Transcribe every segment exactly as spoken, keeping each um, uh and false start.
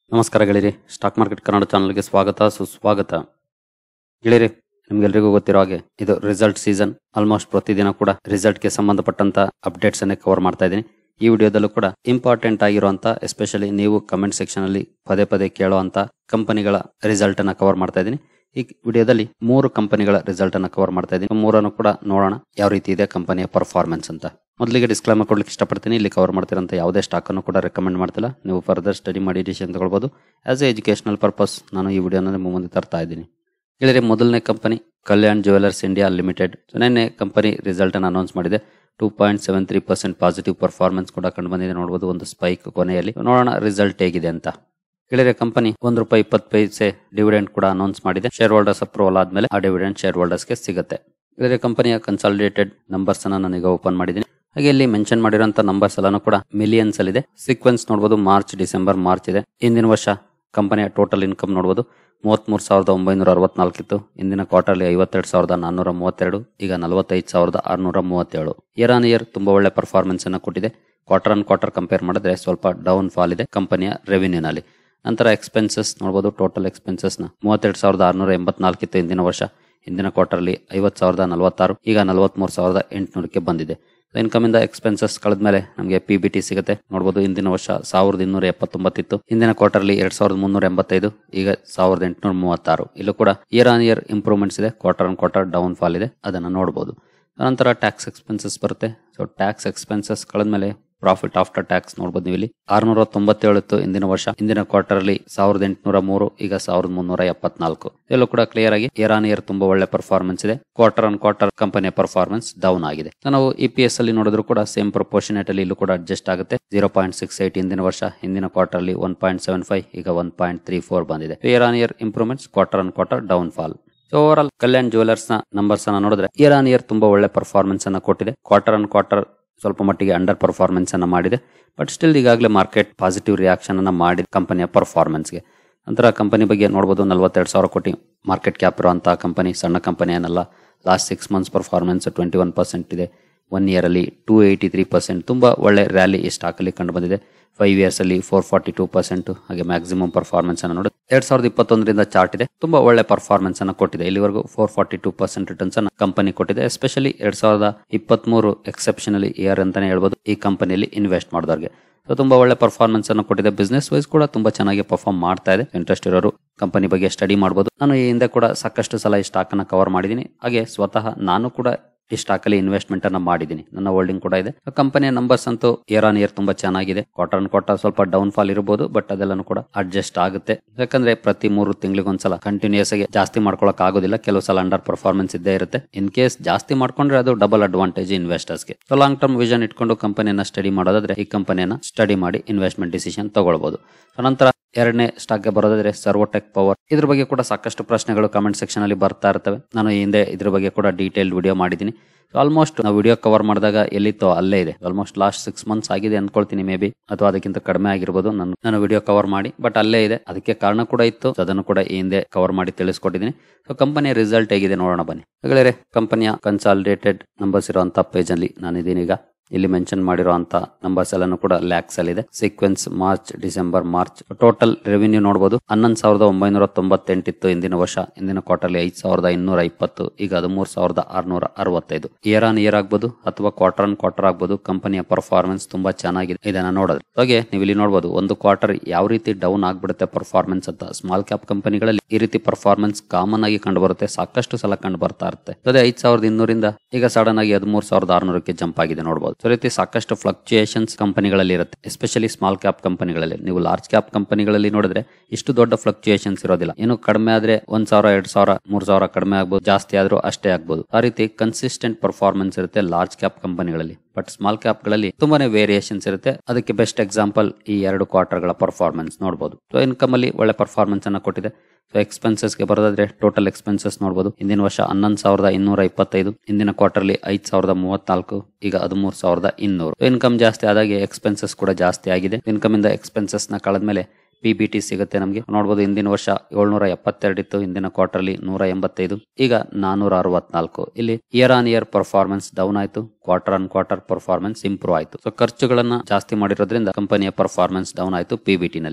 ನಮಸ್ಕಾರ ಗೆಳೆಯರಿ, stock market Kannada ಚಾನಲ್ಗೆ ಸ್ವಾಗತ ಸುಸ್ವಾಗತ. ಗೆಳೆಯರಿ, ನಿಮ್ಗೆಲ್ರಿಗೂ ಗೊತ್ತಿರೋ ಹಾಗೆ ಇದು ರಿಸಲ್ಟ್ ಸೀಸನ್. ಆಲ್ಮೋಸ್ಟ್ ಪ್ರತಿದಿನ ಕೂಡ ರಿಸಲ್ಟ್ ಗೆ ಸಂಬಂಧಪಟ್ಟಂತ ಅಪ್ಡೇಟ್ಸ್ ಅನ್ನೇ ಕವರ್ ಮಾಡ್ತಾ ಇದ್ದೀನಿ. ಈ ವಿಡಿಯೋದಲ್ಲೂ ಕೂಡ ಇಂಪಾರ್ಟೆಂಟ್ ಆಗಿರುವಂತ, ಎಸ್ಪೆಷಲಿ ನೀವು ಕಮೆಂಟ್ ಸೆಕ್ಷನ್ ಅಲ್ಲಿ ಪದೇ ಪದೇ ಕೇಳುವಂತ ಕಂಪನಿಗಳ ರಿಸಲ್ಟ್ ಅನ್ನ ಕವರ್ ಮಾಡ್ತಾ ಇದ್ದೀನಿ. ಈ ವಿಡಿಯೋದಲ್ಲಿ ಮೂರು ಕಂಪನಿಗಳ ರಿಸಲ್ಟ್ ಅನ್ನ ಕವರ್ ಮಾಡ್ತಾ ಇದ್ದೀನಿ. ಮೂರನ್ನು ಕೂಡ ನೋಡೋಣ ಯಾವ ರೀತಿ ಇದೆ ಕಂಪನಿಯ ಪರ್ಫಾರ್ಮೆನ್ಸ್ ಅಂತ. ಮೊದಲಿಗೆ ಡಿಸ್ಕ್ಲೈಮರ್ ಕೊಡ್ಲಿಕ್ಕೆ ಇಷ್ಟಪಡ್ತೀನಿ. ಇಲ್ಲಿ ಕವರ್ ಮಾಡ್ತಿರೋಂಥ ಯಾವುದೇ ಸ್ಟಾಕ್ ಅನ್ನು ಕೂಡ ರೆಕಮೆಂಡ್ ಮಾಡ್ತಿಲ್ಲ. ನೀವು ಫರ್ದರ್ ಸ್ಟಡಿ ಮಾಡಿ ಡಿಸಿಷನ್ ತಗೊಳ್ಬಹುದು. ಆಸ್ ಎ ಎಜುಕೇಶನಲ್ ಪರ್ಪಸ್ ನಾನು ಈ ವಿಡಿಯೋನ ನಿಮ್ಮ ಮುಂದೆ ತರ್ತಾ ಇದ್ದೀನಿ. ಹೇಳಿದ್ರೆ ಮೊದಲನೇ company Kalyan jewellers India limited. ನಿನ್ನೆ ಕಂಪನಿ ರಿಸಲ್ಟ್ ಅನ್ನು ಅನೌನ್ಸ್ ಮಾಡಿದೆ. Two point seven three percent positive performance ಕೂಡ ಕಂಡು ಬಂದಿದೆ. ನೋಡಬಹುದು ಒಂದು ಸ್ಪೈಕ್ ಕೊನೆಯಲ್ಲಿ. ನೋಡೋಣ ರಿಸಲ್ಟ್ ಹೇಗಿದೆ ಅಂತ. ಹೇಳಿದ್ರೆ ಕಂಪನಿ ಒಂದು ರೂಪಾಯಿ ಇಪ್ಪತ್ತು ಪೈಸೆ ಡಿವಿಡೆಂಡ್ ಕೂಡ ಅನೌನ್ಸ್ ಮಾಡಿದೆ. ಶೇರ್ ಹೋಲ್ಡರ್ಸ್ ಅಪ್ರೂವಲ್ ಆದ್ಮೇಲೆ ಆ ಡಿವಿಡೆಂಡ್ ಶೇರ್ ಹೋಲ್ಡರ್ಸ್ ಗೆ ಸಿಗುತ್ತೆ. ಹೇಳಿದ್ರೆ ಕಂಪನಿಯ ಕನ್ಸಾಲಿಡೇಟೆಡ್ ನಂಬರ್ಸ್ ಅನ್ನ ನಾನೀಗ ಓಪನ್ ಮಾಡಿದ್ದೀನಿ. ಹಾಗೆ ಇಲ್ಲಿ ಮೆನ್ಷನ್ ಮಾಡಿರುವಂತ ನಂಬರ್ಸ್ ಎಲ್ಲಾನು ಕೂಡ ಮಿಲಿಯನ್ಸ್ ಅಲ್ಲಿ ಇದೆ. ಸೀಕ್ವೆನ್ಸ್ ನೋಡಬಹುದು, ಮಾರ್ಚ್ ಡಿಸೆಂಬರ್ ಮಾರ್ಚ್ ಇದೆ. ಇಂದಿನ ವರ್ಷ ಕಂಪನಿಯ ಟೋಟಲ್ ಇನ್ಕಮ್ ನೋಡಬಹುದು ಮೂವತ್ತ್ ಮೂರು ಸಾವಿರದ ಒಂಬೈನೂರ ಅರವತ್ನಾಲ್ಕು ಇತ್ತು. ಇಂದಿನ ಕ್ವಾರ್ಟರ್ಲಿ ಐವತ್ತೆರಡು ಸಾವಿರದ ನಾನ್ನೂರ ಮೂವತ್ತೆರಡು, ಈಗ ನಲವತ್ತೈದು ಸಾವಿರದ ಆರ್ನೂರ ಮೂವತ್ತೇಳು. ಇಯರ್ ಆನ್ ಇಯರ್ ತುಂಬಾ ಒಳ್ಳೆ ಪರ್ಫಾರ್ಮೆನ್ಸ್ ಅನ್ನ ಕೊಟ್ಟಿದೆ. ಕ್ವಾರ್ಟರ್ ಆನ್ ಕ್ವಾರ್ಟರ್ ಕಂಪೇರ್ ಮಾಡಿದ್ರೆ ಸ್ವಲ್ಪ ಡೌನ್ ಫಾಲ್ ಇದೆ ಕಂಪನಿಯ ರೆವಿನ್ಯೂನಲ್ಲಿ. ನಂತರ ಎಕ್ಸ್ಪೆನ್ಸಸ್ ನೋಡಬಹುದು. ಟೋಟಲ್ ಎಕ್ಸ್ಪೆನ್ಸಸ್ ನ ಮೂವತ್ತೆರಡು ಸಾವಿರದ ಆರ್ನೂರ ಎಂಬತ್ನಾಲ್ಕು ಇತ್ತು ಇಂದಿನ ವರ್ಷ. ಇಂದಿನ ಕ್ವಾರ್ಟರ್ಲಿ ಐವತ್ ಸಾವಿರದ ನಲವತ್ತಾರು, ಈಗ ನಲವತ್ಮೂರು ಸಾವಿರದ ಎಂಟುನೂರಕ್ಕೆ ಬಂದಿದೆ. ಇನ್ಕಮ್ ಇಂದ ಎಕ್ಸ್ಪೆನ್ಸಸ್ ಕಳೆದ್ಮೇಲೆ ನಮಗೆ ಪಿ ಬಿ ಟಿ ಸಿಗುತ್ತೆ. ನೋಡಬಹುದು ಇಂದಿನ ವರ್ಷ ಸಾವಿರದ ಇನ್ನೂರ ಎಪ್ಪತ್ತೊಂಬತ್ತು ಇತ್ತು. ಇಂದಿನ ಕ್ವಾರ್ಟರ್ಲಿ ಎರಡ್ ಸಾವಿರದ ಮುನ್ನೂರ ಎಂಬತ್ತೈದು, ಈಗ ಸಾವಿರದ ಎಂಟುನೂರ ಮೂವತ್ತಾರು. ಇಲ್ಲೂ ಕೂಡ ಇಯರ್ ಆನ್ ಇಯರ್ ಇಂಪ್ರೂವ್ಮೆಂಟ್ಸ್ ಇದೆ. Quarter on quarter downfall ಇದೆ, ಅದನ್ನ ನೋಡಬಹುದು. ನಂತರ ಟ್ಯಾಕ್ಸ್ ಎಕ್ಸ್ಪೆನ್ಸಸ್ ಬರುತ್ತೆ. ಸೊ ಟ್ಯಾಕ್ಸ್ ಎಕ್ಸ್ಪೆನ್ಸಸ್ ಕಳೆದ್ಮೇಲೆ ಪ್ರಾಫಿಟ್ ಆಫ್ಟರ್ ಟ್ಯಾಕ್ಸ್ ನೋಡಬಹುದು. ನೀವು ಇಲ್ಲಿ ಆರ್ನೂರ ತೊಂಬತ್ತೇಳು ಇತ್ತು ಇಂದಿನ ವರ್ಷ. ಇಂದಿನ ಕ್ವಾರ್ಟರ್ ಅಲ್ಲಿ ಸಾವಿರದ ಎಂಟುನೂರ ಮೂರು, ಈಗ ಸಾವಿರದ ಮುನ್ನೂರ ಎಪ್ಪತ್ನಾಲ್ಕು. ಎಲ್ಲೂ ಕೂಡ ಕ್ಲಿಯರ್ ಆಗಿ ಇಯರ್ ಆನ್ ಇಯರ್ ತುಂಬಾ ಒಳ್ಳೆ ಪರ್ಫಾರ್ಮೆನ್ಸ್ ಇದೆ. ಕ್ವಾರ್ಟರ್ ಆನ್ ಕ್ವಾರ್ಟರ್ ಕಂಪನಿಯ ಪರ್ಫಾರ್ಮೆನ್ಸ್ ಡೌನ್ ಆಗಿದೆ. ನಾವು ಇ ಪಿ ಎಸ್ ಅಲ್ಲಿ ನೋಡಿದ್ರು ಕೂಡ ಸೇಮ್ ಪ್ರಪೋರ್ಷನೇಟ್ ಅಲ್ಲಿ ಇಲ್ಲೂ ಕೂಡ ಅಡ್ಜಸ್ಟ್ ಆಗುತ್ತೆ. ಜೀರೋ ಪಾಯಿಂಟ್ ಸಿಕ್ಸ್ ಏಟ್ ಇಂದಿನ ವರ್ಷ. ಇಂದಿನ ಕ್ವಾರ್ಟರ್ ಅಲ್ಲಿ ಒನ್ ಪಾಯಿಂಟ್ ಸೆವೆನ್ ಫೈವ್, ಈಗ ಒನ್ ಪಾಯಿಂಟ್ ತ್ರೀ ಫೋರ್ ಬಂದಿದೆ. Year on year improvements, quarter on quarter downfall. So overall Kalyan jewellers ನ ನಂಬರ್ಸ್ ಅನ್ನ ನೋಡಿದ್ರೆ ಇಯರ್ ಆನ್ ಇಯರ್ ತುಂಬಾ ಒಳ್ಳೆ ಪರ್ಫಾರ್ಮೆನ್ಸ್ ಅನ್ನ ಕೊಟ್ಟಿದೆ. ಕ್ವಾರ್ಟರ್ ಆನ್ ಕ್ವಾರ್ಟರ್ ಸ್ವಲ್ಪ ಮಟ್ಟಿಗೆ ಅಂಡರ್ ಪರ್ಫಾರ್ಮೆನ್ಸ್ ಅನ್ನ ಮಾಡಿದೆ. ಬಟ್ ಸ್ಟಿಲ್ ಈಗಾಗಲೇ ಮಾರ್ಕೆಟ್ ಪಾಸಿಟಿವ್ ರಿಯಾಕ್ಷನ್ ಅನ್ನ ಮಾಡಿದೆ ಕಂಪನಿಯ ಪರ್ಫಾರ್ಮೆನ್ಸ್ಗೆ. ನಂತರ ಕಂಪನಿ ಬಗ್ಗೆ ನೋಡಬಹುದು. ನಲವತ್ತೆರಡು ಸಾವಿರ ಕೋಟಿ ಮಾರ್ಕೆಟ್ ಕ್ಯಾಪ್ ಇರುವಂತಹ ಕಂಪನಿ, ಸಣ್ಣ ಕಂಪನಿ ಏನಲ್ಲ. Last six months performance twenty one percent ಇದೆ. ಒನ್ ಇಯರ್ ಅಲ್ಲಿ ಟೂ ಏಯ್ಟಿ ತ್ರೀ ಪರ್ಸೆಂಟ್ ತುಂಬಾ ಒಳ್ಳೆ ರ್ಯಾಲಿ ಈ ಸ್ಟಾಕ್ ಅಲ್ಲಿ ಕಂಡು ಬಂದಿದೆ. ಫೈವ್ ಇಯರ್ಸ್ ಅಲ್ಲಿ ಫೋರ್ ಫಾರ್ಟಿ ಟೂ ಪರ್ಸೆಂಟ್ ಹಾಗೆ ಮ್ಯಾಕ್ಸಿಮಮ್ ಪರ್ಫಾರ್ಮೆನ್ಸ್ ಅನ್ನು ನೋಡಿ ಎರಡ್ ಸಾವಿರದ ಇಪ್ಪತ್ತೊಂದರಿಂದ ಚಾರ್ಟ್ ಇದೆ. ತುಂಬಾ ಒಳ್ಳೆ ಪರ್ಫಾರ್ಮೆನ್ಸ್ ಅನ್ನು ಕೊಟ್ಟಿದೆ. ಇಲ್ಲಿವರೆಗೂ four forty two percent returns ಅನ್ನು ಕಂಪನಿ ಕೊಟ್ಟಿದೆ. ಎಸ್ಪೆಷಲಿ ಎರಡ್ ಸಾವಿರದ ಇಪ್ಪತ್ತ್ ಮೂರು ಎಕ್ಸೆಪ್ಷನಲಿ ಇಯರ್ ಅಂತಾನೆ ಹೇಳ್ಬೋದು ಈ ಕಂಪನಿಯಲ್ಲಿ ಇನ್ವೆಸ್ಟ್ ಮಾಡಿದವರಿಗೆ. ಸೊ ತುಂಬಾ ಒಳ್ಳೆ ಪರ್ಫಾರ್ಮೆನ್ಸ್ ಅನ್ನು ಕೊಟ್ಟಿದೆ. ಬಿಸ್ನೆಸ್ ವೈಸ್ ಕೂಡ ತುಂಬಾ ಚೆನ್ನಾಗಿ ಪರ್ಫಾರ್ಮ್ ಮಾಡ್ತಾ ಇದೆ. ಇಂಟ್ರೆಸ್ಟ್ ಇರೋರು ಕಂಪನಿ ಬಗ್ಗೆ ಸ್ಟಡಿ ಮಾಡಬಹುದು. ನಾನು ಈ ಹಿಂದೆ ಕೂಡ ಸಾಕಷ್ಟು ಸಲ ಈ ಸ್ಟಾಕ್ ಅನ್ನ ಕವರ್ ಮಾಡಿದ್ದೀನಿ. ಹಾಗೆ ಸ್ವತಃ ನಾನು ಕೂಡ ಈ ಸ್ಟಾಕ್ ಅಲ್ಲಿ ಇನ್ವೆಸ್ಟ್ಮೆಂಟ್ ಅನ್ನ ಮಾಡಿದ್ದೀನಿ. ನನ್ನ ಹೋಲ್ಡಿಂಗ್ ಕೂಡ ಇದೆ. ಕಂಪನಿಯ ನಂಬರ್ಸ್ ಅಂತೂ ಇಯರ್ ಆನ್ ಇಯರ್ ತುಂಬಾ ಚೆನ್ನಾಗಿದೆ. ಕ್ವಾರ್ಟರ್ ಆನ್ ಕ್ವಾರ್ಟರ್ ಸ್ವಲ್ಪ ಡೌನ್ ಫಾಲ್ ಇರಬಹುದು, ಬಟ್ ಅದೆಲ್ಲನೂ ಕೂಡ ಅಡ್ಜಸ್ಟ್ ಆಗುತ್ತೆ. ಯಾಕಂದ್ರೆ ಪ್ರತಿ ಮೂರು ತಿಂಗಳಿಗೊಂದ್ಸಲ ಕಂಟಿನ್ಯೂಸ್ ಆಗಿ ಜಾಸ್ತಿ ಮಾಡ್ಕೊಳಕ್ ಆಗೋದಿಲ್ಲ. ಕೆಲವು ಸಲ ಅಂಡರ್ ಪರ್ಫಾರ್ಮೆನ್ಸ್ ಇದ್ದೇ ಇರುತ್ತೆ. ಇನ್ ಕೇಸ್ ಜಾಸ್ತಿ ಮಾಡ್ಕೊಂಡ್ರೆ ಅದು ಡಬಲ್ ಅಡ್ವಾಂಟೇಜ್ ಇನ್ವೆಸ್ಟರ್ಸ್ಗೆ. ಸೊ ಲಾಂಗ್ ಟರ್ಮ್ ವಿಷನ್ ಇಟ್ಕೊಂಡು ಕಂಪನಿಯನ್ನ ಸ್ಟಡಿ ಮಾಡೋದಾದ್ರೆ ಈ ಕಂಪನಿಯನ್ನ ಸ್ಟಡಿ ಮಾಡಿ ಇನ್ವೆಸ್ಟ್ಮೆಂಟ್ ಡಿಸಿಷನ್ ತಗೊಳ್ಬಹುದು. ನಂತರ ಎರಡನೇ ಸ್ಟಾಕ್ ಗೆ ಬರೋದಾದ್ರೆ ಸರ್ವೋಟೆಕ್ ಪವರ್. ಇದ್ರ ಬಗ್ಗೆ ಕೂಡ ಸಾಕಷ್ಟು ಪ್ರಶ್ನೆಗಳು ಕಮೆಂಟ್ ಸೆಕ್ಷನ್ ಅಲ್ಲಿ ಬರ್ತಾ ಇರ್ತವೆ. ನಾನು ಈ ಹಿಂದೆ ಇದ್ರ ಬಗ್ಗೆ ಕೂಡ ಡೀಟೇಲ್ ವಿಡಿಯೋ ಮಾಡಿದ್ದೀನಿ. ಆಲ್ಮೋಸ್ಟ್ ನಾವು ವಿಡಿಯೋ ಕವರ್ ಮಾಡಿದಾಗ ಎಲ್ಲಿತ್ತೋ ಅಲ್ಲೇ ಇದೆ. ಆಲ್ಮೋಸ್ಟ್ ಲಾಸ್ಟ್ ಸಿಕ್ಸ್ ಮಂತ್ಸ್ ಆಗಿದೆ ಅನ್ಕೊಳ್ತೀನಿ, ಮೇ ಬಿ, ಅಥವಾ ಅದಕ್ಕಿಂತ ಕಡಿಮೆ ಆಗಿರ್ಬೋದು. ನಾನು ನಾನು ವಿಡಿಯೋ ಕವರ್ ಮಾಡಿ, ಬಟ್ ಅಲ್ಲೇ ಇದೆ. ಅದಕ್ಕೆ ಕಾರಣ ಕೂಡ ಇತ್ತು, ಅದನ್ನು ಕೂಡ ಈ ಹಿಂದೆ ಕವರ್ ಮಾಡಿ ತಿಳಿಸ್ಕೊಟ್ಟಿದ್ದೀನಿ. ಸೊ ಕಂಪನಿಯ ರಿಸಲ್ಟ್ ಹೇಗಿದೆ ನೋಡೋಣ ಬನ್ನಿ. ಹಾಗಾದ್ರೆ ಕಂಪನಿಯ ಕನ್ಸಾಲಿಡೇಟೆಡ್ ನಂಬರ್ಸ್ ಇರುವಂತಹ ಪೇಜ್ ಅಲ್ಲಿ ನಾನಿದ್ದೀನಿ. ಈಗ ಇಲ್ಲಿ ಮೆನ್ಷನ್ ಮಾಡಿರುವಂತ ನಂಬರ್ಸ್ ಎಲ್ಲಾನು ಕೂಡ ಲ್ಯಾಕ್ಸ್ ಅಲ್ಲಿ ಇದೆ. Sequence March December March. Total revenue ನೋಡಬಹುದು ಹನ್ನೊಂದು ಸಾವಿರದ ಒಂಬೈನೂರ ತೊಂಬತ್ತೆಂಟು ಇತ್ತು ಇಂದಿನ ವರ್ಷ. ಇಂದಿನ ಕ್ವಾರ್ಟರ್ಲಿ ಐದ್ ಸಾವಿರದ ಇನ್ನೂರ ಇಪ್ಪತ್ತು, ಈಗ ಹದಿಮೂರು ಸಾವಿರದ ಆರ್ನೂರ ಅರವತ್ತೈದು. ಇಯರ್ ಆನ್ ಇಯರ್ ಆಗ್ಬಹುದು ಅಥವಾ ಕ್ವಾರ್ಟರ್ ಆನ್ ಕ್ವಾರ್ಟರ್ ಆಗ್ಬಹುದು. ಕಂಪನಿಯ ಪರ್ಫಾರ್ಮೆನ್ಸ್ ತುಂಬಾ ಚೆನ್ನಾಗಿದೆ. ಇದನ್ನ ನೋಡಿದ್ರೆ ಹಾಗೆ ನೀವು ಇಲ್ಲಿ ನೋಡಬಹುದು ಒಂದು ಕ್ವಾರ್ಟರ್ ಯಾವ ರೀತಿ ಡೌನ್ ಆಗ್ಬಿಡುತ್ತೆ ಪರ್ಫಾರ್ಮೆನ್ಸ್ ಅಂತ. ಸ್ಮಾಲ್ ಕ್ಯಾಪ್ ಕಂಪನಿಗಳಲ್ಲಿ ಈ ರೀತಿ ಪರ್ಫಾರ್ಮೆನ್ಸ್ ಕಾಮನ್ ಆಗಿ ಕಂಡು ಬರುತ್ತೆ. ಸಾಕಷ್ಟು ಸಲ ಕಂಡು ಬರ್ತಾ ಇರುತ್ತೆ. ಅದೇ ಐದ್ ಸಾವಿರದ ಇನ್ನೂರಿಂದ ಈಗ ಸಡನ್ ಆಗಿ ಹದಿಮೂರು ಸಾವಿರದ ಆರ್ನೂರಕ್ಕೆ ಜಂಪ್ ಆಗಿದೆ ನೋಡಬಹುದು. ಸೊ ರೀತಿ ಸಾಕಷ್ಟು ಫ್ಲಕ್ಚುಯೇಷನ್ಸ್ ಕಂಪನಿಗಳಲ್ಲಿ ಇರುತ್ತೆ. ಎಸ್ಪೆಷಲಿ ಸ್ಮಾಲ್ ಕ್ಯಾಪ್ ಕಂಪನಿಗಳಲ್ಲಿ. ನೀವು ಲಾರ್ಜ್ ಕ್ಯಾಪ್ ಕಂಪನಿಗಳಲ್ಲಿ ನೋಡಿದ್ರೆ ಇಷ್ಟು ದೊಡ್ಡ ಫ್ಲಕ್ಚುಯೇಷನ್ಸ್ ಇರೋದಿಲ್ಲ. ಏನು ಕಡಿಮೆ ಆದ್ರೆ ಒಂದ್ ಸಾವಿರ ಎರಡ್ ಸಾವಿರ ಮೂರ್ ಸಾವಿರ ಕಡಿಮೆ ಆಗ್ಬಹುದು, ಜಾಸ್ತಿ ಆದ್ರೂ ಅಷ್ಟೇ ಆಗ್ಬಹುದು. ಆ ರೀತಿ ಕನ್ಸಿಸ್ಟೆಂಟ್ ಪರ್ಫಾರ್ಮೆನ್ಸ್ ಇರುತ್ತೆ ಲಾರ್ಜ್ ಕ್ಯಾಪ್ ಕಂಪನಿಗಳಲ್ಲಿ. ಬಟ್ ಸ್ಮಾಲ್ ಕ್ಯಾಪ್ ಗಳಲ್ಲಿ ತುಂಬಾನೇ ವೇರಿಯೇಷನ್ಸ್ ಇರುತ್ತೆ. ಅದಕ್ಕೆ ಬೆಸ್ಟ್ ಎಕ್ಸಾಂಪಲ್ ಈ ಎರಡು ಕ್ವಾರ್ಟರ್ ಗಳ ಪರ್ಫಾರ್ಮೆನ್ಸ್ ನೋಡಬಹುದು. ಸೊ ಇನ್ಕಮ್ ಅಲ್ಲಿ ಒಳ್ಳೆ ಪರ್ಫಾರ್ಮೆನ್ಸ್ ಅನ್ನ ಕೊಟ್ಟಿದೆ. ಸೊ ಎಕ್ಸ್ಪೆನ್ಸಸ್ ಗೆ ಬರೋದಾದ್ರೆ ಟೋಟಲ್ ಎಕ್ಸ್ಪೆನ್ಸಸ್ ನೋಡಬಹುದು. ಇಂದಿನ ವರ್ಷ ಹನ್ನೊಂದು ಸಾವಿರದ ಇನ್ನೂರ ಇಪ್ಪತ್ತೈದು, ಇಂದಿನ ಕ್ವಾರ್ಟರ್ಲಿ ಐದ್ ಸಾವಿರದ ಮೂವತ್ನಾಲ್ಕು, ಈಗ ಹದಿಮೂರು ಸಾವಿರದ ಇನ್ನೂರು. ಇನ್ಕಮ್ ಜಾಸ್ತಿ ಆದಾಗೆ ಎಕ್ಸ್ಪೆನ್ಸಸ್ ಕೂಡ ಜಾಸ್ತಿ ಆಗಿದೆ. ಇನ್ಕಮ್ ಇಂದ ಎಕ್ಸ್ಪೆನ್ಸಸ್ ನ ಕಳೆದ್ಮೇಲೆ ಪಿ ಬಿ ಟಿ ಸಿಗುತ್ತೆ ನಮಗೆ. ನೋಡಬಹುದು ಇಂದಿನ ವರ್ಷ ಏಳ್ನೂರ ಎಪ್ಪತ್ತೆರಡು ಇತ್ತು, ಇಂದಿನ ಕ್ವಾರ್ಟರ್ಲಿ ನೂರ ಎಂಬತ್ತೈದು, ಈಗ ನಾನೂರ ಅರವತ್ನಾಲ್ಕು. ಇಲ್ಲಿ year on year performance down ಆಯ್ತು, quarter on quarter performance improve ಆಯ್ತು. ಸೊ ಖರ್ಚುಗಳನ್ನ ಜಾಸ್ತಿ ಮಾಡಿರೋದ್ರಿಂದ ಕಂಪನಿಯ ಪರ್ಫಾರ್ಮೆನ್ಸ್ ಡೌನ್ ಆಯ್ತು ಪಿ ಬಿ ಟಿ ನಲ್ಲಿ.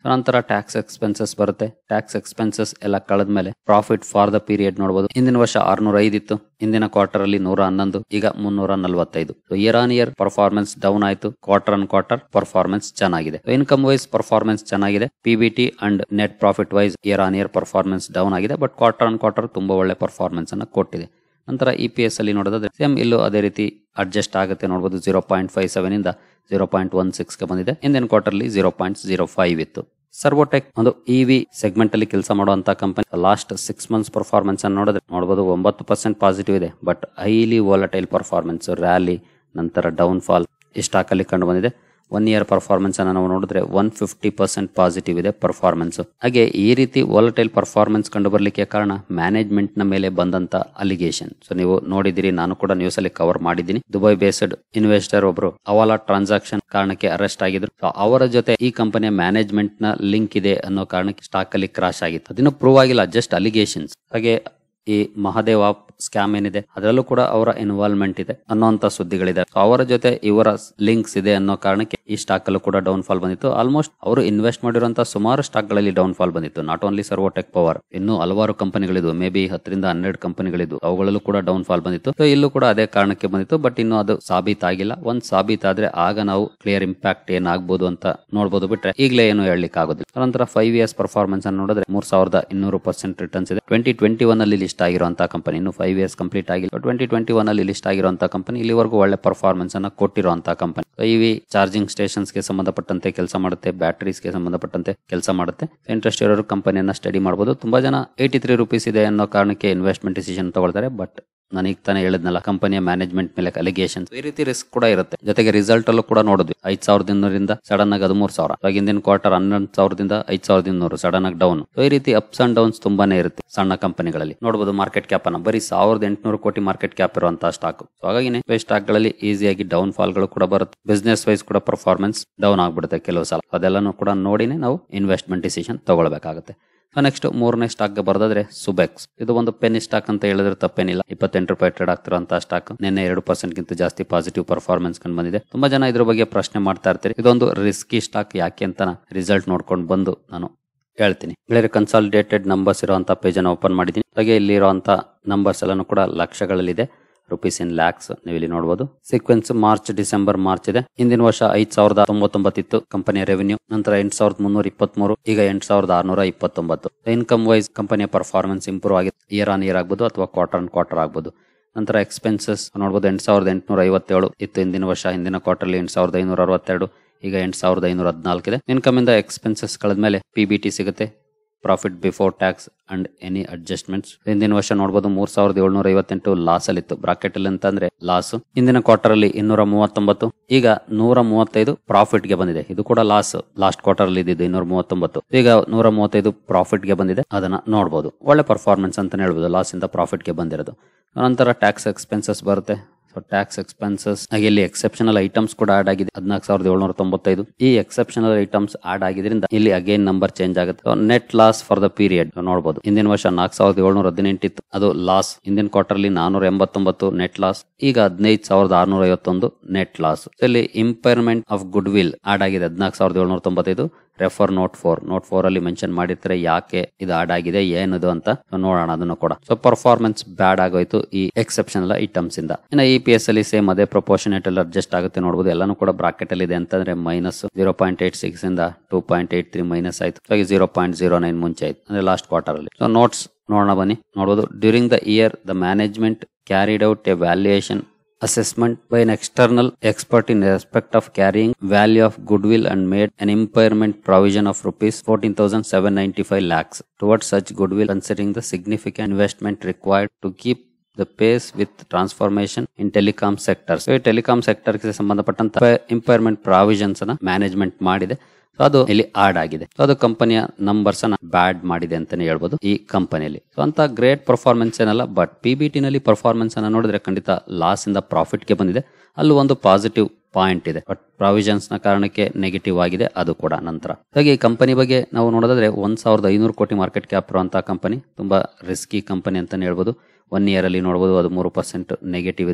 ನಂತರ ಟ್ಯಾಕ್ಸ್ ಎಕ್ಸ್ಪೆನ್ಸಸ್ ಬರುತ್ತೆ. ಟ್ಯಾಕ್ಸ್ ಎಕ್ಸ್ಪೆನ್ಸಸ್ ಎಲ್ಲ ಕಳೆದ್ಮೇಲೆ ಪ್ರಾಫಿಟ್ ಫಾರ್ ದ ಪೀರಿಯಡ್ ನೋಡಬಹುದು. ಹಿಂದಿನ ವರ್ಷ ಆರ್ನೂರ ಐದು ಇತ್ತು, ಹಿಂದಿನ ಕ್ವಾರ್ಟರ್ ಅಲ್ಲಿ ನೂರ ಹನ್ನೊಂದು, ಈಗ ಮುನ್ನೂರ ನಲವತ್ತೈದು. Year on year performance down ಆಯ್ತು, ಕ್ವಾರ್ಟರ್ ಆನ್ ಕ್ವಾರ್ಟರ್ ಪರ್ಫಾರ್ಮೆನ್ಸ್ ಚೆನ್ನಾಗಿದೆ. ಇನ್ಕಮ್ ವೈಸ್ ಪರ್ಫಾರ್ಮೆನ್ಸ್ ಚೆನ್ನಾಗಿದೆ. PBT and net profit wise year on year performance down ಆಗಿದೆ, ಬಟ್ ಕ್ವಾರ್ಟರ್ ಆನ್ ಕ್ವಾರ್ಟರ್ ತುಂಬಾ ಒಳ್ಳೆ ಪರ್ಫಾರ್ಮೆನ್ಸ್ ಅನ್ನ ಕೊಟ್ಟಿದೆ. ನಂತರ ಇ ಪಿ ಎಸ್ ಅಲ್ಲಿ ನೋಡೋದಾದ್ರೆ ಸೇಮ್ ಇಲ್ಲೂ ಅದೇ ರೀತಿ ಅಡ್ಜಸ್ಟ್ ಆಗುತ್ತೆ ನೋಡಬಹುದು. ಜೀರೋ ಪಾಯಿಂಟ್ ಫೈವ್ ಸೆವೆನ್ ಇಂದ ಜೀರೋ ಪಾಯಿಂಟ್ ಒನ್ ಸಿಕ್ಸ್ ಗೆ ಬಂದಿದೆ. ಹಿಂದಿನ quarterly zero point zero five ಇತ್ತು. ಸರ್ವೋಟೆಕ್ ಒಂದು ಇವಿ ಸೆಗ್ಮೆಂಟ್ ಅಲ್ಲಿ ಕೆಲಸ ಮಾಡುವಂತ ಕಂಪನಿ. ಲಾಸ್ಟ್ ಸಿಕ್ಸ್ ಮಂತ್ಸ್ ಪರ್ಫಾರ್ಮೆನ್ಸ್ ಅನ್ನು ನೋಡಿದ್ರೆ ನೋಡಬಹುದು ಒಂಬತ್ತು ಪರ್ಸೆಂಟ್ ಪಾಸಿಟಿವ್ ಇದೆ, but highly volatile performance, rally ನಂತರ ಡೌನ್ ಫಾಲ್ ಈ ಸ್ಟಾಕ್ ಅಲ್ಲಿ ಕಂಡು ಬಂದಿದೆ. ಒನ್ ಇಯರ್ ಪರ್ಫಾರ್ಮೆನ್ಸ್ ಅನ್ನು ನಾವು ನೋಡಿದ್ರೆ ಒನ್ ಫಿಫ್ಟಿ ಪರ್ಸೆಂಟ್ ಪಾಸಿಟಿವ್ ಇದೆ ಪರ್ಫಾರ್ಮೆನ್ಸ್. ಹಾಗೆ ಈ ರೀತಿ ವಾಲಟೈಲ್ ಪರ್ಫಾರ್ಮೆನ್ಸ್ ಕಂಡು ಬರ್ಲಿಕ್ಕೆ ಕಾರಣ ಮ್ಯಾನೇಜ್ಮೆಂಟ್ ನ ಮೇಲೆ ಬಂದಂತ ಅಲಿಗೇಷನ್. ಸೊ ನೀವು ನೋಡಿದಿರಿ, ನಾನು ಕೂಡ ನ್ಯೂಸ್ ಅಲ್ಲಿ ಕವರ್ ಮಾಡಿದ್ದೀನಿ. ದುಬೈ ಬೇಸ್ಡ್ ಇನ್ವೆಸ್ಟರ್ ಒಬ್ರು ಅವಾಲಾ ಟ್ರಾನ್ಸಾಕ್ಷನ್ ಕಾರಣಕ್ಕೆ ಅರೆಸ್ಟ್ ಆಗಿದ್ರು. ಸೊ ಅವರ ಜೊತೆ ಈ ಕಂಪನಿಯ ಮ್ಯಾನೇಜ್ಮೆಂಟ್ ನ ಲಿಂಕ್ ಇದೆ ಅನ್ನೋ ಕಾರಣಕ್ಕೆ ಸ್ಟಾಕ್ ಅಲ್ಲಿ ಕ್ರಾಶ್ ಆಗಿತ್ತು. ಅದನ್ನು ಪ್ರೂವ್ ಆಗಿಲ್ಲ, ಜಸ್ಟ್ ಅಲಿಗೇಷನ್ಸ್. ಹಾಗೆ ಈ ಮಹಾದೇವ್ ಆಪ್ ಸ್ಕ್ಯಾಮ್ ಏನಿದೆ ಅದರಲ್ಲೂ ಕೂಡ ಅವರ ಇನ್ವಾಲ್ವ್ಮೆಂಟ್ ಇದೆ ಅನ್ನೋಂತ ಸುದ್ದಿಗಳಿದೆ. ಅವರ ಜೊತೆ ಇವರ ಲಿಂಕ್ಸ್ ಇದೆ ಅನ್ನೋ ಕಾರಣಕ್ಕೆ ಈ ಸ್ಟಾಕ್ ಅಲ್ಲೂ ಕೂಡ ಡೌನ್ ಫಾಲ್ ಬಂದಿತ್ತು. ಆಲ್ಮೋಸ್ಟ್ ಅವರು ಇನ್ವೆಸ್ಟ್ ಮಾಡಿರುವಂತಹ ಸುಮಾರು ಸ್ಟಾಕ್ ಗಳಲ್ಲಿ ಡೌನ್ ಫಾಲ್ ಬಂದಿತ್ತು. ನಾಟ್ ಓನ್ಲಿ ಸರ್ವೋಟೆಕ್ ಪವರ್, ಇನ್ನು ಹಲವಾರು ಕಂಪನಿಗಳಿದ್ವು, ಮೇ ಬಿ ಹತ್ತರಿಂದ ಹನ್ನೆರಡು ಕಂಪನಿಗಳಿದ್ವು, ಅವುಗಳಲ್ಲೂ ಕೂಡ ಡೌನ್ ಫಾಲ್ ಬಂದಿತ್ತು. ಸೊ ಇಲ್ಲೂ ಕೂಡ ಅದೇ ಕಾರಣಕ್ಕೆ ಬಂದಿತ್ತು, ಬಟ್ ಇನ್ನು ಅದು ಸಾಬೀತಾಗಿಲ್ಲ. ಒಂದ್ ಸಾಬೀತಾದ್ರೆ ಆಗ ನಾವು ಕ್ಲಿಯರ್ ಇಂಪ್ಯಾಕ್ಟ್ ಏನಾಗಬಹುದು ಅಂತ ನೋಡಬಹುದು, ಬಿಟ್ರೆ ಈಗಲೇ ಏನು ಹೇಳಲಿಕ್ಕೆ ಆಗೋದಿಲ್ಲ. ನಂತರ ಫೈವ್ ಇಯರ್ಸ್ ಪರ್ಫಾರ್ಮೆನ್ಸ್ ಅನ್ನು ನೋಡಿದ್ರೆ ಮೂರ್ ಸಾವಿರದ ಇನ್ನೂರು ಪರ್ಸೆಂಟ್ ರಿಟರ್ನ್ಸ್ ಇದೆ. ಟ್ವೆಂಟಿ ಟ್ವೆಂಟಿ ಒನ್ ಅಲ್ಲಿ ಲಿಸ್ಟ್ ಆಗಿರುವಂತಹ ಕಂಪನಿ, ಇನ್ನು ಫೈವ್ ಇಯರ್ಸ್ ಕಂಪ್ಲೀಟ್ ಆಗಿಲ್ಲ. ಟ್ವೆಂಟಿ ಟ್ವೆಂಟಿ ಒನ್ ಅಲ್ಲಿ ಲಿಸ್ಟ್ ಆಗಿರುವಂತಹ ಕಂಪನಿ, ಇಲ್ಲಿವರೆಗೂ ಒಳ್ಳೆ ಪರ್ಫಾರ್ಮೆನ್ಸ್ ಅನ್ನ ಕೊಟ್ಟಿರುವಂತಹ ಕಂಪನಿ. ಇವಿ ಚಾರ್ಜಿಂಗ್ ಸ್ಟೇಷನ್ಸ್ ಗೆ ಸಂಬಂಧಪಟ್ಟಂತೆ ಕೆಲಸ ಮಾಡುತ್ತೆ, ಬ್ಯಾಟರೀಸ್ ಗೆ ಸಂಬಂಧಪಟ್ಟಂತೆ ಕೆಲಸ ಮಾಡುತ್ತೆ. ಇಂಟ್ರೆಸ್ಟ್ ಇರೋರು ಕಂಪನಿಯನ್ನ ಸ್ಟಡಿ ಮಾಡಬಹುದು. ತುಂಬಾ ಜನ ಏಯ್ಟಿ ತ್ರೀ ರುಪೀಸ್ ಇದೆ ಅನ್ನೋ ಕಾರಣಕ್ಕೆ ಇನ್ವೆಸ್ಟ್ಮೆಂಟ್ ಡಿಸಿಷನ್ ತಗೊಳ್ತಾರೆ, ಬಟ್ ನಾನು ಈಗ ತಾನೇ ಹೇಳಿದ್ನಲ್ಲ, ಕಂಪನಿಯ ಮ್ಯಾನೇಜ್ಮೆಂಟ್ ಮೇಲೆ ಅಲಿಗೇಷನ್, ಈ ರೀತಿ ರಿಸ್ಕ್ ಕೂಡ ಇರುತ್ತೆ. ಜೊತೆಗೆ ರಿಸಲ್ಟ್ ಅಲ್ಲೂ ಕೂಡ ನೋಡಿದ್ವಿ, ಐದ್ ಸಾವಿರದ ಇನ್ನೂರಿಂದ ಸಡನ್ ಆಗಿ ಹದಿಮೂರು ಸಾವಿರ, ಹಿಂದಿನ ಕ್ವಾರ್ಟರ್ ಹನ್ನೊಂದು ಸಾವಿರದಿಂದ ಐದ್ ಸಾವಿರದ ಇನ್ನೂರು ಸಡನ್ ಆಗಿ ಡೌನ್. ಈ ರೀತಿ ಅಪ್ಸ್ ಅಂಡ್ ಡೌನ್ಸ್ ತುಂಬಾನೇ ಇರುತ್ತೆ ಸಣ್ಣ ಕಂಪನಿಗಳಲ್ಲಿ. ನೋಡಬಹುದು ಮಾರ್ಕೆಟ್ ಕ್ಯಾಪ್ ಅನ್ನ ಬರೀ ಸಾವಿರದ ಎಂಟುನೂರು ಕೋಟಿ ಮಾರ್ಕೆಟ್ ಕ್ಯಾಪ್ ಇರುವಂತಹ ಸ್ಟಾಕ್. ಹಾಗಾಗಿನೇ ಸ್ಟಾಕ್ ಗಳಲ್ಲಿ ಈಸಿಯಾಗಿ ಡೌನ್ ಫಾಲ್ ಗಳು ಕೂಡ ಬರುತ್ತೆ. ಬಿಸ್ನೆಸ್ ವೈಸ್ ಕೂಡ ಪರ್ಫಾರ್ಮೆನ್ಸ್ ಡೌನ್ ಆಗ್ಬಿಡುತ್ತೆ ಕೆಲವು ಸಲ. ಅದೆಲ್ಲಾನು ಕೂಡ ನೋಡಿನೇ ನಾವು ಇನ್ವೆಸ್ಟ್ಮೆಂಟ್ ಡಿಸಿಷನ್ ತಗೊಳ್ಬೇಕಾಗುತ್ತೆ. ನೆಕ್ಸ್ಟ್ ಮೂರನೇ ಸ್ಟಾಕ್ ಗೆ ಬರೋದಾದ್ರೆ ಸುಬೆಕ್ಸ್. ಇದು ಒಂದು ಪೆನಿ ಸ್ಟಾಕ್ ಅಂತ ಹೇಳಿದ್ರೆ ತಪ್ಪೇನಿಲ್ಲ. ಇಪ್ಪತ್ತೆಂಟು ರೂಪಾಯಿ ಟ್ರೇಡ್ ಆಗ್ತಿರುವಂತಹ ಸ್ಟಾಕ್. ನಿನ್ನೆ ಎರಡು ಪರ್ಸೆಂಟ್ ಗಿಂತ ಜಾಸ್ತಿ ಪಾಸಿಟಿವ್ ಪರ್ಫಾರ್ಮೆನ್ಸ್ ಕಂಡು ಬಂದಿದೆ. ತುಂಬಾ ಜನ ಇದ್ರ ಬಗ್ಗೆ ಪ್ರಶ್ನೆ ಮಾಡ್ತಾ ಇರ್ತಾರೆ, ಇದೊಂದು ರಿಸ್ಕಿ ಸ್ಟಾಕ್ ಯಾಕೆ ಅಂತ ರಿಸಲ್ಟ್ ನೋಡ್ಕೊಂಡು ಬಂದು ನಾನು ಹೇಳ್ತೀನಿ. ಬೇರೆ ಕನ್ಸಾಲಿಡೇಟೆಡ್ ನಂಬರ್ಸ್ ಇರುವಂತಹ ಪೇಜ್ ಅನ್ನು ಓಪನ್ ಮಾಡಿದ್ದೀನಿ. ಹಾಗೆ ಇಲ್ಲಿ ಇರುವಂತಹ ನಂಬರ್ಸ್ ಎಲ್ಲಾನು ಕೂಡ ಲಕ್ಷಗಳಲ್ಲಿದೆ, ರುಪೀಸ್ ಇನ್ ಲ್ಯಾಕ್ಸ್ ನೀವು ಇಲ್ಲಿ ನೋಡಬಹುದು. ಸೀಕ್ವೆನ್ಸ್ ಮಾರ್ಚ್ ಡಿಸೆಂಬರ್ ಮಾರ್ಚ್ ಇದೆ. ಹಿಂದಿನ ವರ್ಷ ಐದ್ ಸಾವಿರದ ತೊಂಬತ್ತೊಂಬತ್ತು ಇತ್ತು ಕಂಪನಿಯ ರೆವೆನ್ಯೂ. ನಂತರ ಎಂಟು ಸಾವಿರದ ಮುನ್ನೂರ ಇಪ್ಪತ್ತ್ ಮೂರು, ಈಗ ಎಂಟು ಸಾವಿರದ ಆರ್ನೂರ ಇಪ್ಪತ್ತೊಂಬತ್ತು. ಇನ್ಕಮ್ ವೈಸ್ ಕಂಪನಿಯ ಪರ್ಫಾರ್ಮೆನ್ಸ್ ಇಂಪ್ರೂವ್ ಆಗಿದೆ. ಇಯರ್ ಆನ್ ಇಯರ್ ಆಗ್ಬೋದು ಅಥವಾ ಕ್ವಾರ್ಟರ್ ಆನ್ ಕ್ವಾರ್ಟರ್ ಆಗ್ಬೋದು. ನಂತರ ಎಕ್ಸ್ಪೆನ್ಸಸ್ ನೋಡಬಹುದು, ಎಂಟು ಸಾವಿರದ ಎಂಟುನೂರ ಐವತ್ತೇಳು ಇತ್ತು ಹಿಂದಿನ ವರ್ಷ. ಹಿಂದಿನ ಕ್ವಾರ್ಟರ್ಲಿ ಎಂಟು ಸಾವಿರದ ಐನೂರ ಅರವತ್ತೆರಡು, ಈಗ ಎಂಟು ಸಾವಿರದ ಐನೂರ ಹದಿನಾಲ್ಕು ಇದೆ. ಇನ್ಕಮ್ ಇಂದ ಎಕ್ಸ್ಪೆನ್ಸಸ್ ಕಳೆದ್ಮೇಲೆ ಪಿಬಿಟಿ ಸಿಗುತ್ತೆ, profit before tax and any adjustments. ಹಿಂದಿನ ವರ್ಷ ನೋಡಬಹುದು ಮೂರ್ ಸಾವಿರದ ಏಳ್ನೂರ ಐವತ್ತೆಂಟು ಲಾಸ್ ಅಲ್ಲಿ ಇತ್ತು. ಬ್ರಾಕೆಟ್ ಅಲ್ಲಿ ಅಂತಂದ್ರೆ ಲಾಸ್. ಹಿಂದಿನ ಕ್ವಾರ್ಟರ್ ಅಲ್ಲಿ ಇನ್ನೂರ ಮೂವತ್ತೊಂಬತ್ತು, ಈಗ ನೂರ ಮೂವತ್ತೈದು ಪ್ರಾಫಿಟ್ ಗೆ ಬಂದಿದೆ. ಇದು ಕೂಡ ಲಾಸ್ ಲಾಸ್ಟ್ ಕ್ವಾರ್ಟರ್ ಅಲ್ಲಿ ಇದ್ದಿದ್ದು ಇನ್ನೂರ ಮೂವತ್ತೊಂಬತ್ತು, ಈಗ ನೂರ ಮೂವತ್ತೈದು ಪ್ರಾಫಿಟ್ ಗೆ ಬಂದಿದೆ. ಅದನ್ನ ನೋಡಬಹುದು, ಒಳ್ಳೆ ಪರ್ಫಾರ್ಮೆನ್ಸ್ ಅಂತಾನೆ ಹೇಳ್ಬೋದು ಲಾಸ್ ಇಂದ ಪ್ರಾಫಿಟ್ ಗೆ ಬಂದಿರೋದು. ನಂತರ ಟ್ಯಾಕ್ಸ್ ಎಕ್ಸ್ಪೆನ್ಸಸ್ ಬರುತ್ತೆ. ಸೊ ಟ್ಯಾಕ್ಸ್ ಎಕ್ಸ್ಪೆನ್ಸಸ್ ಹಾಗೆ ಇಲ್ಲಿ ಎಕ್ಸೆಪ್ಷನಲ್ ಐಟಮ್ಸ್ ಕೂಡ ಆಡ್ ಆಗಿದೆ, ಹದಿನಾಲ್ಕು ಸಾವಿರದ ಏಳ್ನೂರ ತೊಂಬತ್ತೈದು. ಈ ಎಕ್ಸೆಪ್ಷನಲ್ ಐಟಮ್ಸ್ ಆಡ್ ಆಗಿದ್ರಿಂದ ಇಲ್ಲಿ ಅಗೇನ್ ನಂಬರ್ ಚೇಂಜ್ ಆಗುತ್ತೆ. Net loss for the period ನೋಡಬಹುದು. ಹಿಂದಿನ ವರ್ಷ ನಾಲ್ಕು ಸಾವಿರದ ಏಳ್ನೂರ ಹದಿನೆಂಟು ಇತ್ತು, ಅದು ಲಾಸ್. ಹಿಂದಿನ ಕ್ವಾರ್ಟರ್ಲಿ ನಾನೂರ ಎಂಬತ್ತೊಂಬತ್ತು ನೆಟ್ ಲಾಸ್, ಈಗ ಹದಿನೈದು ಸಾವಿರದ ಆರ್ನೂರ ಐವತ್ತೊಂದು ನೆಟ್ ಲಾಸ್. ಇಲ್ಲಿ impairment of goodwill add ಆಗಿದೆ ಹದಿನಾಲ್ಕು ಸಾವಿರದ ಏಳ್ನೂರ ತೊಂಬತ್ತೈದು. Refer note four note four ಅಲ್ಲಿ ಮೆನ್ಷನ್ ಮಾಡಿರ್ತಾರೆ ಯಾಕೆ ಇದು ಆಡ್ ಆಗಿದೆ ಏನದು ಅಂತ ನೋಡೋಣ ಅದನ್ನು ಕೂಡ. ಸೊ ಪರ್ಫಾರ್ಮೆನ್ಸ್ ಬ್ಯಾಡ್ ಆಗೋಯ್ತು ಈ ಎಕ್ಸೆಪ್ಷನಲ್ ಐಟಮ್ಸ್ ಇಂದ. ಇನ್ನು ಇ ಪಿ ಎಸ್ ಅಲ್ಲಿ ಸೇಮ್ ಅದೇ ಪ್ರೊಪೋರ್ಷನೇಟ್ ಅಲ್ಲಿ ಅಡ್ಜಸ್ಟ್ ಆಗುತ್ತೆ ನೋಡಬಹುದು. ಎಲ್ಲಾನು ಕೂಡ ಬ್ರಾಕೆಟ್ ಅಲ್ಲಿ ಇದೆ ಅಂತಂದ್ರೆ minus zero point eight six ಇಂದ two point eight three minus ಆಯ್ತು. ಹಾಗೆ ಜೀರೋ ಪಾಯಿಂಟ್ ಜೀರೋ ನೈನ್ ಮುಂಚೆ ಆಯ್ತು ಅಂದ್ರೆ ಲಾಸ್ಟ್ ಕ್ವಾರ್ಟರ್ ಅಲ್ಲಿ. ಸೊ ನೋಟ್ಸ್ ನೋಡೋಣ ಬನ್ನಿ. ನೋಡಬಹುದು, during the year the management carried out a valuation assessment by an external expert in respect of carrying value of goodwill and made an impairment provision of rupees fourteen thousand seven hundred ninety-five lakhs towards such goodwill, considering the significant investment required to keep the pace with transformation in telecom sector. So telecom sector ಗೆ ಸಂಬಂಧಪಟ್ಟಂತ impairment provisions ಅನ್ನ management ಮಾಡಿದೆ. ಅದು ಇಲ್ಲಿ add ಆಗಿದೆ. ಅದು ಕಂಪನಿಯ numbers ಅನ್ನ ಬ್ಯಾಡ್ ಮಾಡಿದೆ ಅಂತಾನೆ ಹೇಳ್ಬೋದು ಈ ಕಂಪನಿಯಲ್ಲಿ. ಸೊ ಅಂತ ಗ್ರೇಟ್ ಪರ್ಫಾರ್ಮೆನ್ಸ್ ಏನಲ್ಲ, ಬಟ್ ಪಿಬಿಟಿ ನಲ್ಲಿ ಪರ್ಫಾರ್ಮೆನ್ಸ್ ಅನ್ನ ನೋಡಿದ್ರೆ ಖಂಡಿತ ಲಾಸ್ ಇಂದ ಪ್ರಾಫಿಟ್ ಗೆ ಬಂದಿದೆ. ಅಲ್ಲೂ ಒಂದು ಪಾಸಿಟಿವ್ ಪಾಯಿಂಟ್ ಇದೆ, ಬಟ್ ಪ್ರಾವಿಷನ್ಸ್ ನ ಕಾರಣಕ್ಕೆ ನೆಗೆಟಿವ್ ಆಗಿದೆ ಅದು ಕೂಡ ನಂತರ. ಹಾಗೆ ಈ ಕಂಪನಿ ಬಗ್ಗೆ ನಾವು ನೋಡೋದಾದ್ರೆ ಒಂದ್ ಸಾವಿರದ ಐನೂರು ಕೋಟಿ ಮಾರ್ಕೆಟ್ ಕ್ಯಾಪ್ ಇರುವಂತಹ ಕಂಪನಿ, ತುಂಬಾ ರಿಸ್ಕಿ ಕಂಪನಿ ಅಂತಾನೆ ಹೇಳ್ಬೋದು. ಒನ್ ಇಯರ್ ಅಲ್ಲಿ ನೋಡಬಹುದು ಅದು ಮೂರು ಪರ್ಸೆಂಟ್ ನೆಗೆಟಿವ್ ಇದೆ.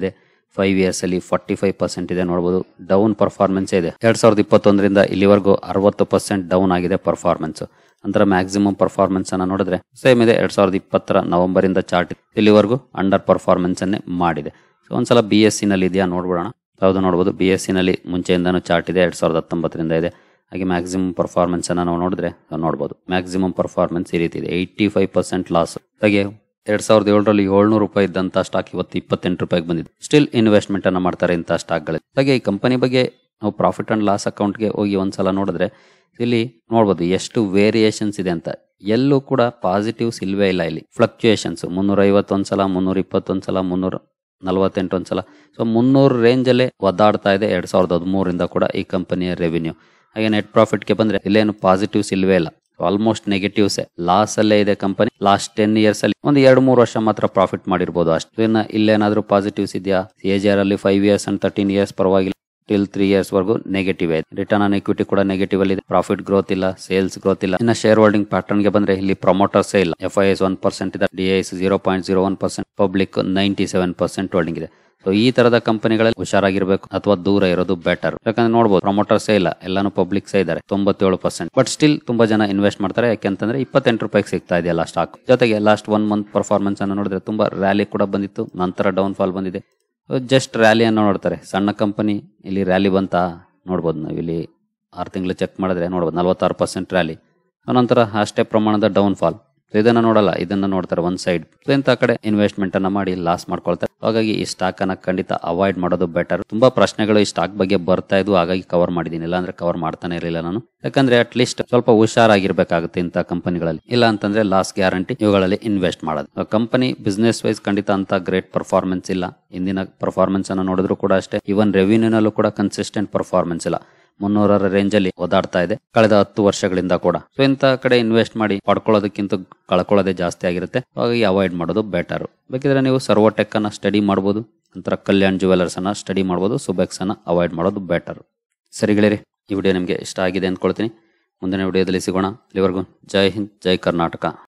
ಫೈವ್ ಇಯರ್ಸ್ ಅಲ್ಲಿ ಫಾರ್ಟಿ ಫೈವ್ ಪರ್ಸೆಂಟ್ ಇದೆ ನೋಡಬಹುದು. ಡೌನ್ ಪರ್ಫಾರ್ಮೆನ್ಸ್ ಇದೆ. ಎರಡ್ ಸಾವಿರದ ಇಪ್ಪತ್ತೊಂದರಿಂದ ಇಲ್ಲಿವರೆಗೂ ಅರವತ್ತು ಪರ್ಸೆಂಟ್ ಡೌನ್ ಆಗಿದೆ ಪರ್ಫಾರ್ಮೆನ್ಸ್. ನಂತರ ಮ್ಯಾಕ್ಸಿಮಮ್ ಪರ್ಫಾರ್ಮೆನ್ಸ್ ಅನ್ನ ನೋಡಿದ್ರೆ ಸೇಮ್ ಇದೆ. ಎರಡ್ ಸಾವಿರದ ಇಪ್ಪತ್ತರ ನವೆಂಬರ್ ಇಂದ ಚಾರ್ಟ್ ಇಲ್ಲಿವರೆಗೂ ಅಂಡರ್ ಪರ್ಫಾರ್ಮೆನ್ಸ್ ಅನ್ನೇ ಮಾಡಿದೆ. ಸೊ ಒಂದ್ಸಲ ಬಿ ಎಸ್ ಸಿ ನಲ್ಲಿ ಇದೆಯಾ ನೋಡ್ಬಿಡೋಣ. ಯಾವುದು ನೋಡಬಹುದು, ಬಿ ಎಸ್ ಸಿ ನಲ್ಲಿ ಮುಂಚೆಯಿಂದಾನು ಚಾರ್ಟ್ ಇದೆ. ಎರಡ್ ಸಾವಿರದ ಹತ್ತೊಂಬತ್ತರಿಂದ ಇದೆ. ಹಾಗೆ ಮ್ಯಾಕ್ಸಿಮಮ್ ಪರ್ಫಾರ್ಮೆನ್ಸ್ ಅನ್ನ ನಾವು ನೋಡಿದ್ರೆ ನೋಡಬಹುದು. ಮ್ಯಾಕ್ಸಿಮಮ್ ಪರ್ಫಾರ್ಮೆನ್ಸ್ ಈ ರೀತಿ ಇದೆ. Eighty five percent loss. ಹಾಗೆ ಎರಡ್ ಸಾವಿರದ ಏಳರಲ್ಲಿ ಏಳ್ನೂರು ರೂಪಾಯಿ ಇದ್ದಂತ ಸ್ಟಾಕ್ ಇವತ್ತು ಇಪ್ಪತ್ತೆಂಟು ರೂಪಾಯಿಗೆ ಬಂದಿದೆ. ಸ್ಟಿಲ್ ಇನ್ವೆಸ್ಟ್ಮೆಂಟ್ ಅನ್ನ ಮಾಡ್ತಾರೆ ಇಂತಹ ಸ್ಟಾಕ್ ಗಳಲ್ಲಿ. ಹಾಗೆ ಈ ಕಂಪನಿ ಬಗ್ಗೆ ನಾವು ಪ್ರಾಫಿಟ್ ಅಂಡ್ ಲಾಸ್ ಅಕೌಂಟ್ಗೆ ಹೋಗಿ ಒಂದ್ಸಲ ನೋಡಿದ್ರೆ ಇಲ್ಲಿ ನೋಡಬಹುದು ಎಷ್ಟು ವೇರಿಯೇಷನ್ಸ್ ಇದೆ ಅಂತ. ಎಲ್ಲೂ ಕೂಡ ಪಾಸಿಟಿವ್ಸ್ ಇಲ್ವೇ ಇಲ್ಲ. ಇಲ್ಲಿ ಫ್ಲಕ್ಚುಯೇಷನ್ಸ್ ಮುನ್ನೂರ ಐವತ್ತೊಂದ್ಸಲ, ಮುನ್ನೂರ ಇಪ್ಪತ್ತೊಂದ್ಸಲ, ಮುನ್ನೂರ ನಲವತ್ತೆಂಟು ಒಂದ್ಸಲ. ಸೊ ಮುನ್ನೂರು ರೇಂಜ್ ಅಲ್ಲೇ ಒದ್ದಾಡ್ತಾ ಇದೆ ಎರಡ್ ಸಾವಿರದ ಹದಿಮೂರರಿಂದ ಕೂಡ ಈ ಕಂಪನಿಯ ರೆವಿನ್ಯೂ. ಹಾಗೆ ನೆಟ್ ಪ್ರಾಫಿಟ್ ಗೆ ಬಂದ್ರೆ ಇಲ್ಲೇನು ಪಾಸಿಟಿವ್ಸ್ ಇಲ್ವೇ ಇಲ್ಲ. Almost negatives. ಲಾಸ್ ಅಲ್ಲೇ ಇದೆ ಕಂಪನಿ. ಲಾಸ್ಟ್ ಟೆನ್ ಇಯರ್ಸ್ ಅಲ್ಲಿ ಒಂದು ಎರಡು ಮೂರು ವರ್ಷ ಮಾತ್ರ ಪ್ರಾಫಿಟ್ ಮಾಡಿರ್ಬೋದು ಅಷ್ಟು. ಇನ್ನ ಇಲ್ಲೇನಾದ್ರೂ ಪಾಸಿಟಿವ್ಸ್ ಇದೆಯಾ? ಎಜರ್ ಅಲ್ಲಿ five years and thirteen years ಪರವಾಗಿಲ್ಲ. ಟಿಲ್ ತ್ರೀ ಇಯರ್ಸ್ ವರೆಗೂ ನೆಗೆಟಿವ್ ಇದೆ. ರಿಟರ್ನ್ ಆನ್ ಇಕ್ವಿಟಿ ಕೂಡ ನೆಗೆಟಿವ್ ಅಲ್ಲಿ ಇದೆ. ಪ್ರಾಫಿಟ್ ಗ್ರೋತ್ ಇಲ್ಲ, ಸೇಲ್ಸ್ ಗ್ರೋತ್ ಇಲ್ಲ. ಇನ್ನ ಶೇರ್ ಹೋಲ್ಡಿಂಗ್ ಪ್ಯಾಟರ್ನ್ ಗೆ ಬಂದ್ರೆ ಇಲ್ಲಿ ಪ್ರಮೋಟರ್ಸ್ ಇಲ್ಲ. F I S one percent ಇದೆ. D I S zero point zero one percent, public ninety seven percent holding ಇದೆ. ಸೊ ಈ ತರದ ಕಂಪನಿಗಳಲ್ಲಿ ಹುಷಾರಾಗಿರ್ಬೇಕು ಅಥವಾ ದೂರ ಇರೋದು ಬೆಟರ್. ಯಾಕಂದ್ರೆ ನೋಡಬಹುದು ಪ್ರಮೋಟರ್ಸೇ ಇಲ್ಲ, ಎಲ್ಲಾನು ಪಬ್ಲಿಕ್ಸ್ ಇದ್ದಾರೆ ತೊಂಬತ್ತೇಳು ಪರ್ಸೆಂಟ್. ಬಟ್ ಸ್ಟಿಲ್ ತುಂಬಾ ಜನ ಇನ್ವೆಸ್ಟ್ ಮಾಡ್ತಾರೆ. ಯಾಕೆಂತಂದ್ರೆ ಇಪ್ಪತ್ತೆಂಟು ರೂಪಾಯಿಗೆ ಸಿಗ್ತಾ ಇದೆಯಲ್ಲ ಸ್ಟಾಕ್. ಜೊತೆಗೆ ಲಾಸ್ಟ್ ಒನ್ ಮಂತ್ ಪರ್ಫಾರ್ಮೆನ್ಸ್ ಅನ್ನು ನೋಡಿದ್ರೆ ತುಂಬಾ ರ್ಯಾಲಿ ಕೂಡ ಬಂದಿತ್ತು. ನಂತರ ಡೌನ್ ಫಾಲ್ ಬಂದಿದೆ. ಜಸ್ಟ್ ರ್ಯಾಲಿಯನ್ನು ನೋಡ್ತಾರೆ. ಸಣ್ಣ ಕಂಪನಿ ಇಲ್ಲಿ ರ್ಯಾಲಿ ಬಂತ ನೋಡ್ಬೋದು. ನಾವು ಇಲ್ಲಿ ಆರು ತಿಂಗಳು ಚೆಕ್ ಮಾಡಿದ್ರೆ ನೋಡ್ಬೋದು ನಲವತ್ತಾರು ಪರ್ಸೆಂಟ್ ರ್ಯಾಲಿ. ನಂತರ ಅಷ್ಟೇ ಪ್ರಮಾಣದ ಡೌನ್ ಫಾಲ್. ಇದನ್ನ ನೋಡಲ್ಲ, ಇದನ್ನ ನೋಡ್ತಾರೆ ಒಂದ್ ಸೈಡ್. ಇಂಥ ಕಡೆ ಇನ್ವೆಸ್ಟ್ಮೆಂಟ್ ಅನ್ನ ಮಾಡಿ ಲಾಸ್ ಮಾಡ್ಕೊಳ್ತಾರೆ. ಹಾಗಾಗಿ ಈ ಸ್ಟಾಕ್ ಅನ್ನ ಖಂಡಿತ ಅವಾಯ್ಡ್ ಮಾಡೋದು ಬೆಟರ್. ತುಂಬಾ ಪ್ರಶ್ನೆಗಳು ಈ ಸ್ಟಾಕ್ ಬಗ್ಗೆ ಬರ್ತಾ ಇದ್ವು, ಹಾಗಾಗಿ ಕವರ್ ಮಾಡಿದೀನಿ. ಇಲ್ಲ ಅಂದ್ರೆ ಕವರ್ ಮಾಡ್ತಾನೆ ಇರಲಿಲ್ಲ ನಾನು. ಯಾಕಂದ್ರೆ ಅಟ್ ಲೀಸ್ಟ್ ಸ್ವಲ್ಪ ಹುಷಾರಾಗಿರ್ಬೇಕಾಗುತ್ತೆ ಇಂಥ ಕಂಪನಿಗಳಲ್ಲಿ. ಇಲ್ಲ ಅಂತಂದ್ರೆ ಲಾಸ್ ಗ್ಯಾರಂಟಿ ಇವುಗಳಲ್ಲಿ ಇನ್ವೆಸ್ಟ್ ಮಾಡೋದು. ಕಂಪನಿ ಬಿಸ್ನೆಸ್ ವೈಸ್ ಖಂಡಿತ ಅಂತ ಗ್ರೇಟ್ ಪರ್ಫಾರ್ಮೆನ್ಸ್ ಇಲ್ಲ. ಇಂದಿನ ಪರ್ಫಾರ್ಮೆನ್ಸ್ ಅನ್ನು ನೋಡಿದ್ರು ಕೂಡ ಅಷ್ಟೇ. ಇವನ್ ರೆವಿನ್ಯೂನಲ್ಲೂ ಕೂಡ ಕನ್ಸಿಸ್ಟೆಂಟ್ ಪರ್ಫಾರ್ಮೆನ್ಸ್ ಇಲ್ಲ. ಮುನ್ನೂರರ ರೇಂಜ್ ಅಲ್ಲಿ ಓದಾಡ್ತಾ ಇದೆ ಕಳೆದ ಹತ್ತು ವರ್ಷಗಳಿಂದ ಕೂಡ. ಸೊ ಇಂಥ ಕಡೆ ಇನ್ವೆಸ್ಟ್ ಮಾಡಿ ಪಡ್ಕೊಳ್ಳೋದಕ್ಕಿಂತ ಕಳ್ಕೊಳ್ಳೋದೇ ಜಾಸ್ತಿ ಆಗಿರುತ್ತೆ. ಹಾಗಾಗಿ ಅವಾಯ್ಡ್ ಮಾಡೋದು ಬೆಟರ್. ಬೇಕಿದ್ರೆ ನೀವು ಸರ್ವೋಟೆಕ್ ಅನ್ನ ಸ್ಟಡಿ ಮಾಡಬಹುದು. ನಂತರ ಕಲ್ಯಾಣ್ ಜುವೆಲರ್ಸ್ ಅನ್ನ ಸ್ಟಡಿ ಮಾಡಬಹುದು. ಸುಬೆಕ್ಸ್ ಅನ್ನ ಅವಾಯ್ಡ್ ಮಾಡೋದು ಬೆಟರ್. ಸರಿ ಗೆಳೆಯರಿ, ಈ ವಿಡಿಯೋ ನಿಮಗೆ ಇಷ್ಟ ಆಗಿದೆ ಅಂದ್ಕೊಳ್ತೀನಿ. ಮುಂದಿನ ವಿಡಿಯೋದಲ್ಲಿ ಸಿಗೋಣ. ಇಲ್ಲಿವರೆಗೂ ಜೈ ಹಿಂದ್, ಜೈ ಕರ್ನಾಟಕ.